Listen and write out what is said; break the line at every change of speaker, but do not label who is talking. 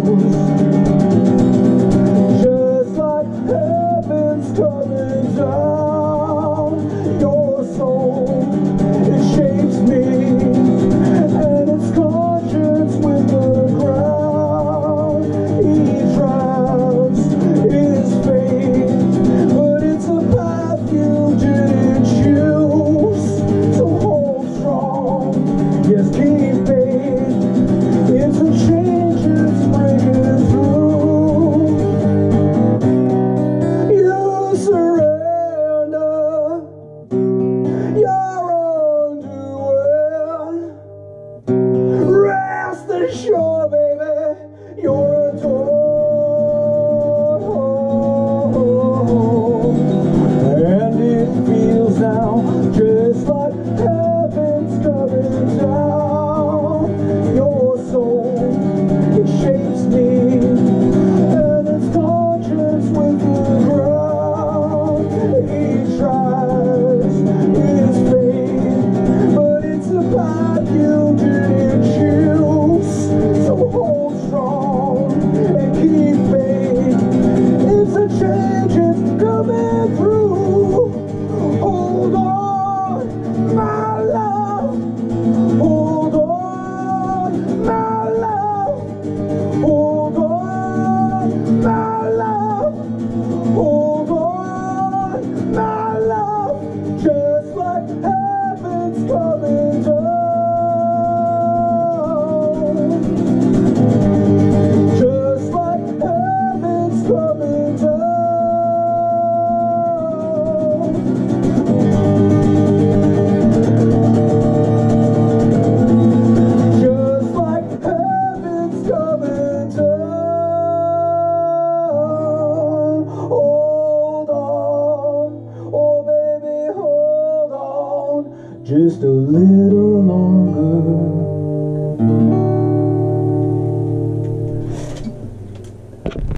just like heaven's coming down. Your soul, it shapes me, and its conscience with the ground. He drives his faith, but it's a path you didn't choose. So hold strong, yes, keep faith. It's a change it's bringing through. You surrender your underwear. Rest assured, baby, you're adored. And it feels now just like heaven's coming down. Your soul, it shapes me, and its conscience with the ground. He tries his faith, but it's a path you didn't choose. So hold strong and keep faith. It's a change, it's coming through. Hold on, my love. Hold on, my love. Hold on, my love. Hold on, my love. Just like heaven's coming down. Just like heaven's coming down. Just like heaven's coming down. Hold on, oh baby, hold on, just a little longer.